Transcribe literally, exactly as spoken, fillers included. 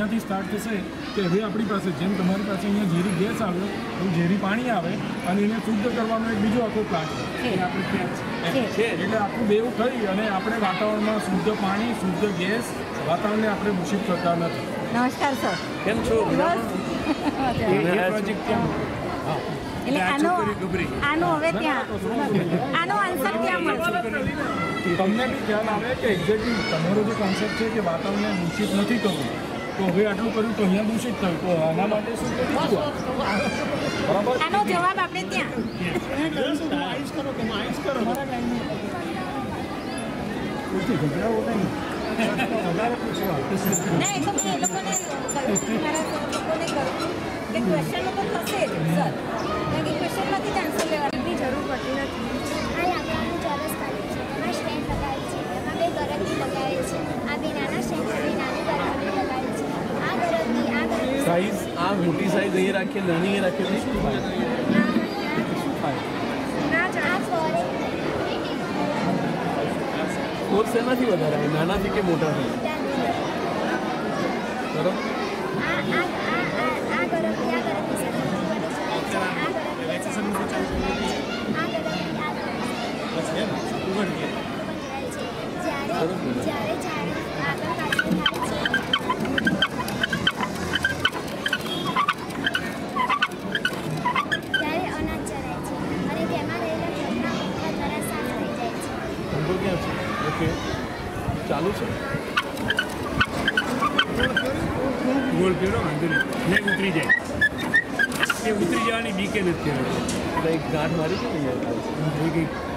અહીંયાથી સ્ટાર્ટ થશે કે હવે આપણી પાસે જેમ તમારી પાસે અહીંયા ઝેરી ગેસ આવ્યો એવું ઝેરી પાણી આવે અને એને શુદ્ધ કરવાનો એક બીજો આખો પ્લાન્ટ છે આપણે ત્યાં છે એટલે આખું બેવું થઈ અને આપણે વાતાવરણમાં શુદ્ધ પાણી શુદ્ધ ગેસ વાતાવરણને આપણે દૂષિત કરતા નથી. નમસ્કાર સર, કેમ છો? પ્રોજેક્ટ ક્યાં? એટલે આનો આનો હવે ત્યાં આનો આન્સર ક્યાં મળશે? તમને બી ખ્યાલ આવે કે એક્ઝેક્ટલી તમારો જે કોન્સેપ્ટ છે કે વાતાવરણને દૂષિત નથી કરવું, તો હવે આટલું કર્યું તો અહીંયા દૂષિત થયું, તો આના માટે શું કરીશું? બરાબર, આનો જવાબ આપણે ત્યાં આઈસ કરો તમે આઈસ કરો ગભરાવો નહીં. ના એ તો મેં એ લોકોને કહ્યું મારા લોકોને કહ્યું કે ક્વેશ્ચનો તો થશે જ સર, કારણ કે ક્વેશ્ચનમાંથી જ આન્સર લેવાની જરૂર પડતી નથી. આ લાકડાનું ચોરસ કાઢ્યું છે, એમાં સ્ટેન્ડ લગાવેલ છે, એમાં બે ગરબી લગાવેલ છે, આ બે નાના સ્ટેન્ડ છે, નાની ગરબી લગાવેલ છે, આ ગરબી આ ગરબી સાઈઝ આ મોટી સાઈઝ અહીં રાખીએ નાની અહીં રાખીએ તો શું થાય? શું થાય? ના આ ફોરે કોર્સ શેનાથી વધારે આવે, નાનાથી કે મોટાથી? બરાબર, આ આ આ આ ગરબી આ ગરબી સાથે આ ગરબી આ ગરબી જ્યારે જ્યારે જ્યારે આગળ પાછળ થાય છે ત્યારે અનાજ ચરાય છે અને તેમાં રહેલા જળના પંખા દ્વારા સાફ થઈ જાય છે. ધંધો ક્યાં છે? ઓકે, ચાલુ છે. ગોળ કેળો વાંધો નહીં ઉતરી જાય, એ ઉતરી જવાની બીકે નથી. એક ગાંઠ મારી છે ને યાર.